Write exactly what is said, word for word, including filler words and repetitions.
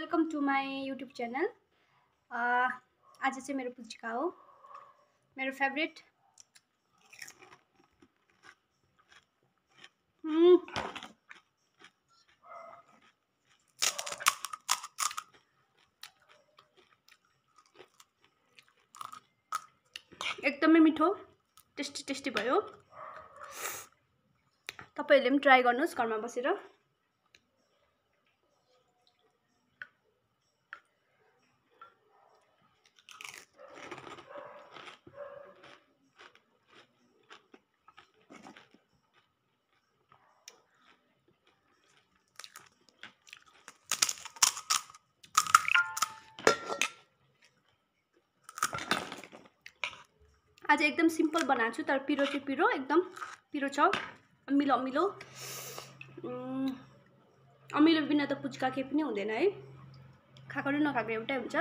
Welcome to my YouTube channel. आज चाहिँ मेरो पुच्का हो, मेरो फेभरेट। एकदमै मिठो, टेस्टी टेस्टी भयो। तपाईहरुले पनि ट्राई गर्नुस् घरमा बसेर। आज एकदम सिम्पल बनाएको छु, तर पिरो चाहिँ पिरो, एकदम पिरो छ। अमिलो अमिलो अमिलो बिना त पुच्का केही पनि हुँदैन है। खाएको र नखाएको एउटै हुन्छ।